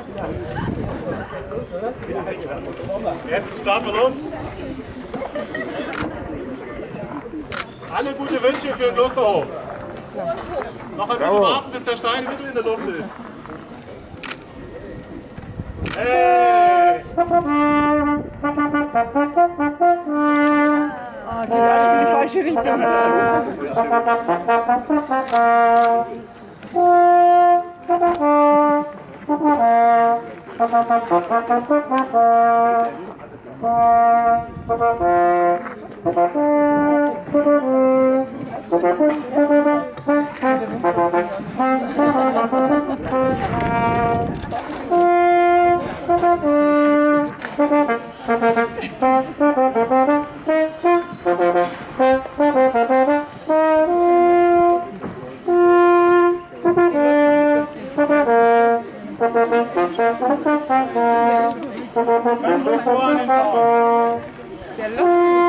Jetzt starten wir los. Alle gute Wünsche für den Klosterhof. Noch ein bisschen warten, bis der Stein ein bisschen in der Luft ist. Hey! Oh, geht alles in die falsche Richtung. Der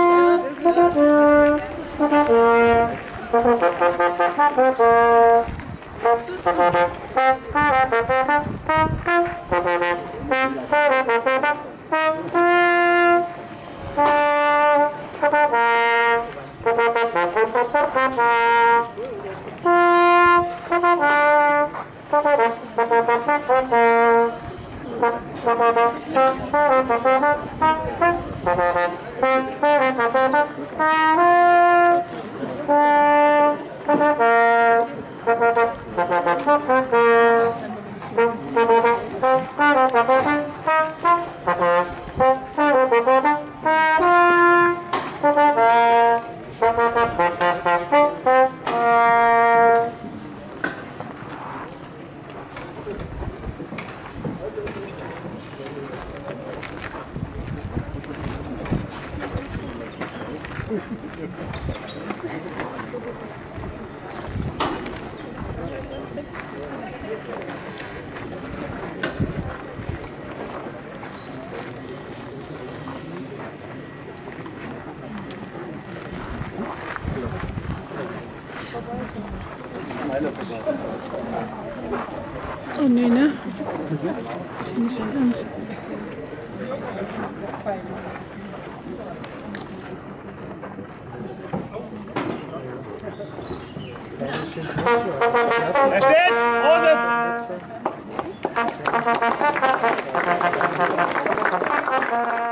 Oh nee, ne? Das ist ja nicht so ernst. Er steht! Prosit!